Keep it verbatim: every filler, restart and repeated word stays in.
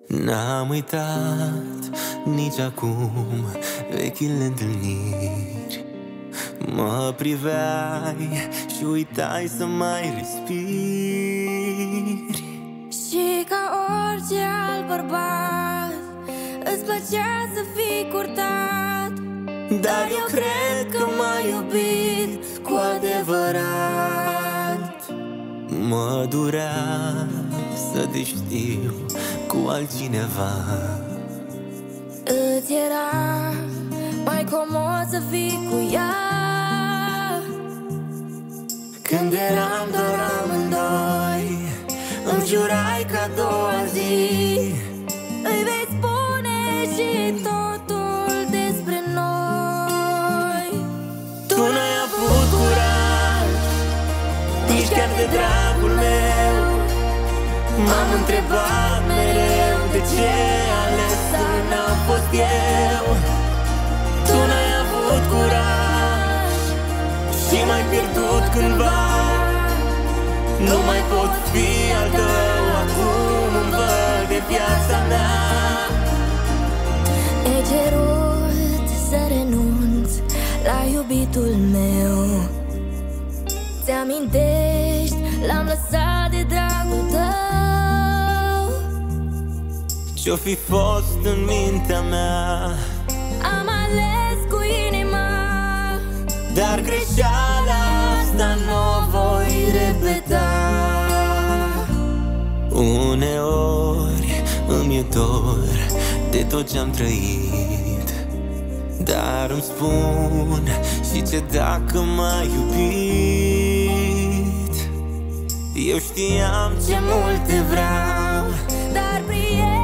N-am uitat nici acum vechile întâlniri. Mă priveai și uitai să mai respiri. Și ca orice alt bărbat îți plăcea să fii curtat, dar eu cred că m-ai iubit cu adevărat. Mă durea să te știu cu altcineva. Îți era mai comod să fii cu ea. Când eram doar amândoi, îmi jurai că a doua zi îi vei spune și totul despre noi. Tu n-ai avut curaj, nici chiar de dragul meu. M-am întrebat mereu de ce ales să n-am fost eu. Tu n-ai avut curaj și m-ai pierdut cândva. Nu mai pot fi al tău, acum îmi văd de viața mea. E cerut să renunț la iubitul meu. Ți-amintești, l-am lăsat de dragul tău. Ce-o fi fost în mintea mea, am ales cu inima, dar greșeala asta n-o voi repeta. Uneori îmi e dor de tot ce-am trăit, dar îmi spun și ce dacă m-ai iubit. Eu știam ce mult te vreau, dar prieten